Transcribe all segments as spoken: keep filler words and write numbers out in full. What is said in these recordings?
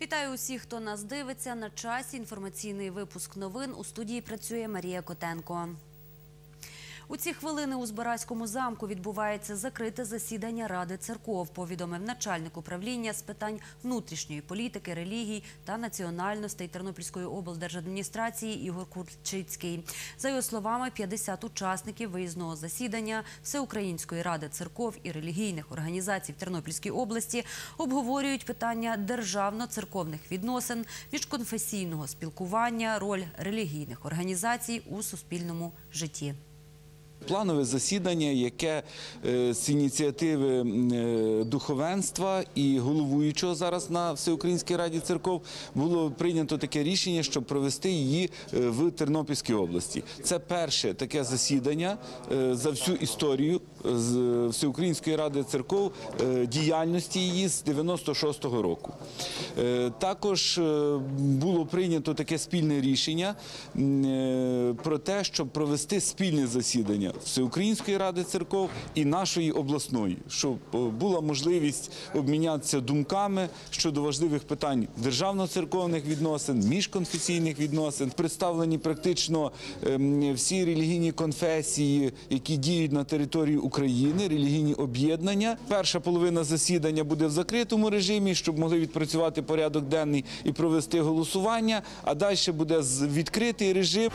Вітаю усіх, хто нас дивиться. На часі інформаційний випуск новин. У студії працює Марія Котенко. У ці хвилини у Збаразькому замку відбувається закрите засідання Ради церков, повідомив начальник управління з питань внутрішньої політики, релігій та національностей Тернопільської облдержадміністрації Ігор Курчицький. За його словами, п'ятдесят учасників виїзного засідання Всеукраїнської Ради церков і релігійних організацій в Тернопільській області обговорюють питання державно-церковних відносин, міжконфесійного спілкування, роль релігійних організацій у суспільному житті. Планове засідання, яке з ініціативи духовенства і головуючого зараз на Всеукраїнській Раді церков було прийнято таке рішення, щоб провести її в Тернопільській області. Це перше таке засідання за всю історію Всеукраїнської Ради церков, діяльності її з дев'яносто шостого року. Також було прийнято таке спільне рішення про те, щоб провести спільне засідання Всеукраїнської Ради церков і нашої обласної, щоб була можливість обмінятися думками щодо важливих питань державно-церковних відносин, міжконфесійних відносин. Представлені практично всі релігійні конфесії, які діють на території України, релігійні об'єднання. Перша половина засідання буде в закритому режимі, щоб могли відпрацювати порядок денний і провести голосування, а далі буде відкритий режим.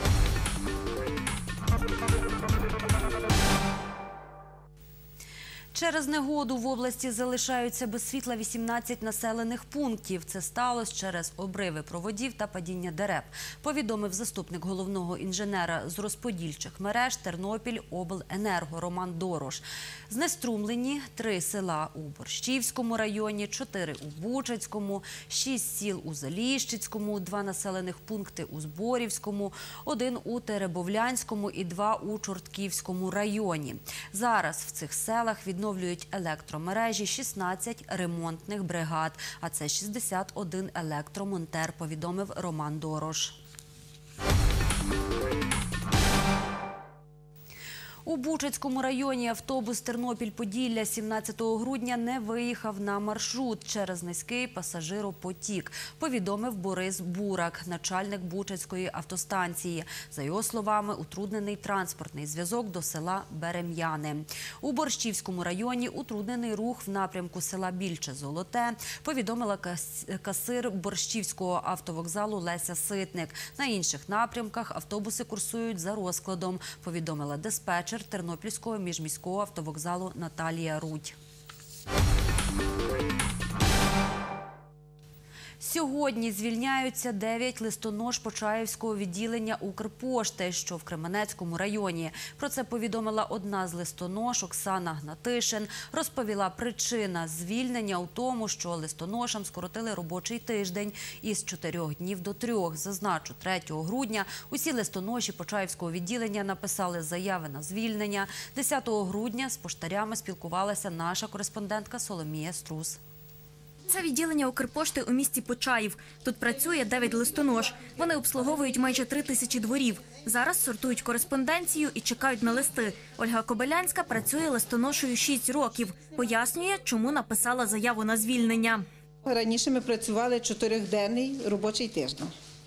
Через негоду в області залишаються без світла вісімнадцять населених пунктів. Це сталося через обриви проводів та падіння дерев, повідомив заступник головного інженера з розподільчих мереж Тернопільобленерго Роман Дорош. Знеструмлені три села у Борщівському районі, чотири у Бучацькому, шість сіл у Заліщицькому, два населених пункти у Зборівському, один у Теребовлянському і два у Чортківському районі. Зараз в цих селах відновлюють електромережі шістнадцять ремонтних бригад, а це шістдесят один електромонтер, повідомив Роман Дорош. У Бучацькому районі автобус Тернопіль-Поділля сімнадцятого грудня не виїхав на маршрут через низький пасажиропотік, повідомив Борис Бурак, начальник Бучацької автостанції. За його словами, утруднений транспортний зв'язок до села Берем'яни. У Борщівському районі утруднений рух в напрямку села Більче-Золоте, повідомила касир Борщівського автовокзалу Леся Ситник. На інших напрямках автобуси курсують за розкладом, повідомила диспетчер Тернопільського міжміського автовокзалу Наталія Рудь. Сьогодні звільняються дев'ять листонож Почаївського відділення Укрпошти, що в Кременецькому районі. Про це повідомила одна з листонож Оксана Гнатишин. Розповіла, причина звільнення у тому, що листоношам скоротили робочий тиждень із чотирьох днів до трьох. Зазначу, третього грудня усі листоноші Почаївського відділення написали заяви на звільнення. десятого грудня з поштарями спілкувалася наша кореспондентка Соломія Струс. Це відділення Укрпошти у місті Почаїв. Тут працює дев'ять листонож. Вони обслуговують майже три тисячі дворів. Зараз сортують кореспонденцію і чекають на листи. Ольга Кобилянська працює листоношею шість років. Пояснює, чому написала заяву на звільнення. Раніше ми працювали чотириденний робочий тиждень.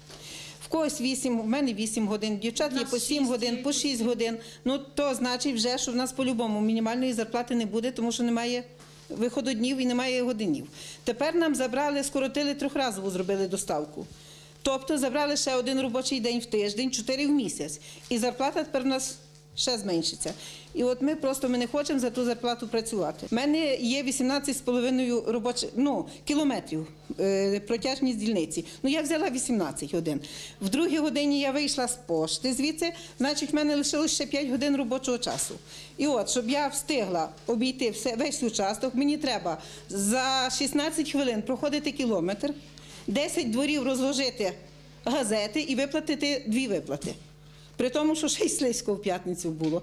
В когось вісім, в мене вісім годин, дівчат є по сім годин, по шість годин. Ну, то значить вже, що в нас по-любому мінімальної зарплати не буде, тому що немає виходу днів і немає годинів. Тепер нам забрали, скоротили трьохразову, зробили доставку. Тобто забрали ще один робочий день в тиждень, чотири в місяць. І зарплата тепер у нас ще зменшиться. І от ми просто ми не хочемо за ту зарплату працювати. У мене є вісімнадцять з половиною робочих, ну, кілометрів е, протяжність дільниці. Ну, я взяла вісімнадцять годин. В другій годині я вийшла з пошти звідси, значить, в мене лишилось ще п'ять годин робочого часу. І от, щоб я встигла обійти все, весь участок, мені треба за шістнадцять хвилин проходити кілометр, десять дворів розложити газети і виплатити дві виплати. При тому, що ще й слизько в п'ятницю було.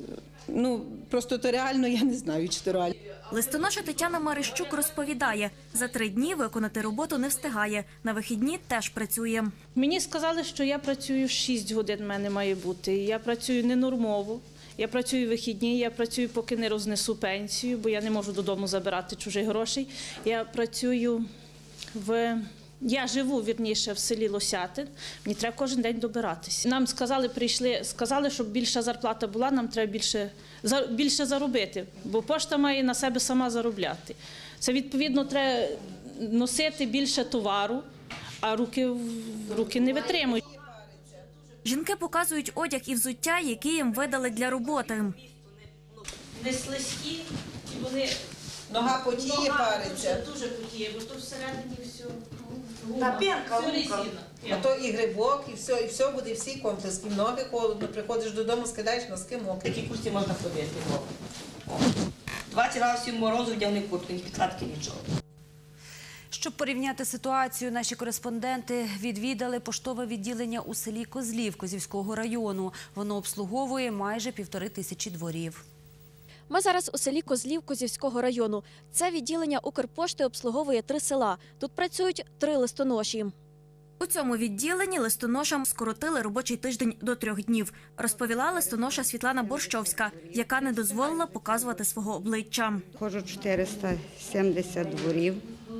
Ну, просто то реально, я не знаю, чи то реально. Листоноша Тетяна Марищук розповідає, за три дні виконати роботу не встигає. На вихідні теж працює. Мені сказали, що я працюю шість годин, в мене має бути. Я працюю ненормово. Я працюю вихідні, я працюю, поки не рознесу пенсію, бо я не можу додому забирати чужих грошей. Я працюю в Я живу, вірніше, в селі Лосятин, мені треба кожен день добиратися. Нам сказали, прийшли, сказали, щоб більша зарплата була, нам треба більше, більше заробити, бо пошта має на себе сама заробляти. Це, відповідно, треба носити більше товару, а руки, руки не витримують. Жінки показують одяг і взуття, які їм видали для роботи. Не слизькі, і вони... Нога потіє, париться. Дуже потіє, бо тут всередині все... Та п'янка, лука. А то і грибок, і все, і все буде, всі комплекски. Ноги холодно, приходиш додому, скидаєш носки мокрі. Такі курці можна ходити. двадцять градусів морозу, вдягни куртку, ні підкладки, нічого. Щоб порівняти ситуацію, наші кореспонденти відвідали поштове відділення у селі Козлів Козівського району. Воно обслуговує майже півтори тисячі дворів. Ми зараз у селі Козлів Козівського району. Це відділення Укрпошти обслуговує три села. Тут працюють три листоноші. У цьому відділенні листоношам скоротили робочий тиждень до трьох днів, розповіла листоноша Світлана Борщовська, яка не дозволила показувати свого обличчя. Ходжу чотириста сімдесят дворів,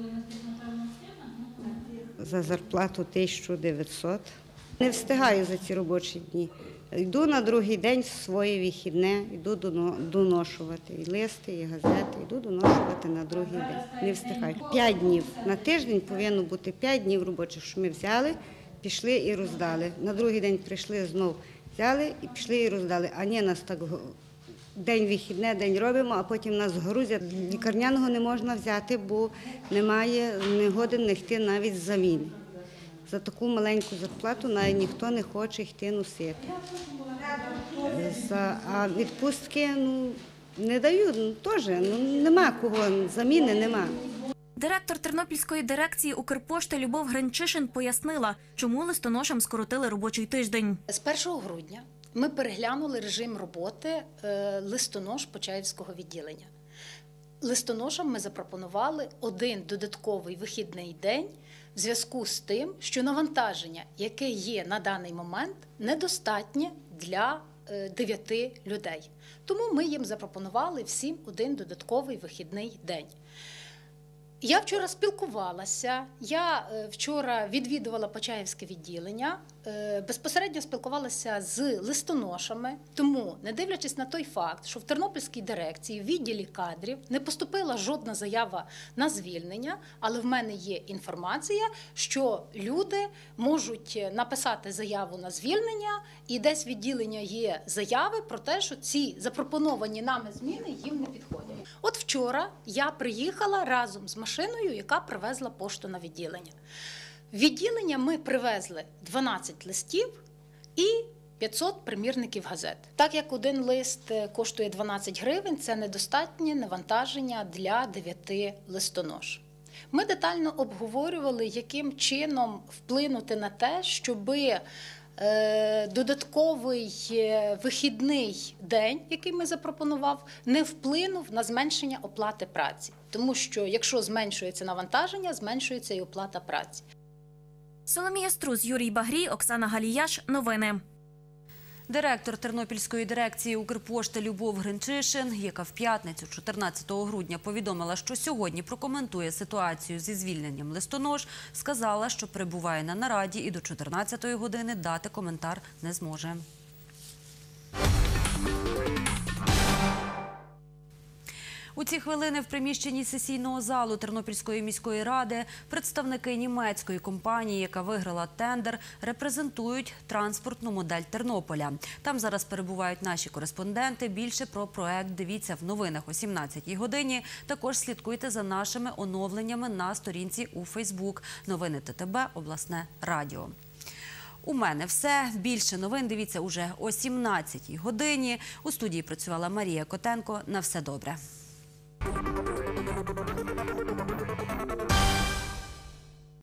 за зарплату тисячу дев'ятсот. Не встигаю за ці робочі дні. Йду на другий день в своє вихідне, йду доношувати і листи, і газети, йду доношувати на другий день. Не встигаю. П'ять днів. На тиждень повинно бути п'ять днів робочих, що ми взяли, пішли і роздали. На другий день прийшли, знов взяли і пішли і роздали. А ні, нас так день вихідне, день робимо, а потім нас грузять. Лікарняного не можна взяти, бо немає, не годен не йти навіть з заміни. За таку маленьку зарплату навіть ніхто не хоче йти носити. А відпустки ну, не дають, ну, теж, ну, нема кого, заміни нема. Директор Тернопільської дирекції Укрпошти Любов Гринчишин пояснила, чому листоношам скоротили робочий тиждень. З першого грудня ми переглянули режим роботи листонож Почаївського відділення. Листоношам ми запропонували один додатковий вихідний день в зв'язку з тим, що навантаження, яке є на даний момент, недостатнє для дев'яти людей. Тому ми їм запропонували всім один додатковий вихідний день. Я вчора спілкувалася, я вчора відвідувала Почаївське відділення, безпосередньо спілкувалася з листоношами, тому, не дивлячись на той факт, що в Тернопільській дирекції, в відділі кадрів, не поступила жодна заява на звільнення, але в мене є інформація, що люди можуть написати заяву на звільнення, і десь в відділення є заяви про те, що ці запропоновані нами зміни їм не підходять. От вчора я приїхала разом з машиною, яка привезла пошту на відділення. В відділення ми привезли дванадцять листів і п'ятсот примірників газет. Так як один лист коштує дванадцять гривень, це недостатнє навантаження для дев'яти листонож. Ми детально обговорювали, яким чином вплинути на те, щоби додатковий вихідний день, який ми запропонував, не вплинув на зменшення оплати праці. Тому що, якщо зменшується навантаження, зменшується і оплата праці. Соломія Струс, Юрій Багрій, Оксана Галіяш. Новини. Директор Тернопільської дирекції Укрпошти Любов Гринчишин, яка в п'ятницю, чотирнадцятого грудня, повідомила, що сьогодні прокоментує ситуацію зі звільненням листонож, сказала, що перебуває на нараді і до чотирнадцятої години дати коментар не зможе. У ці хвилини в приміщенні сесійного залу Тернопільської міської ради представники німецької компанії, яка виграла тендер, репрезентують транспортну модель Тернополя. Там зараз перебувають наші кореспонденти. Більше про проект дивіться в новинах о сімнадцятій годині. Також слідкуйте за нашими оновленнями на сторінці у Фейсбук. Новини ТТБ, обласне радіо. У мене все. Більше новин дивіться уже о сімнадцятій годині. У студії працювала Марія Котенко. На все добре.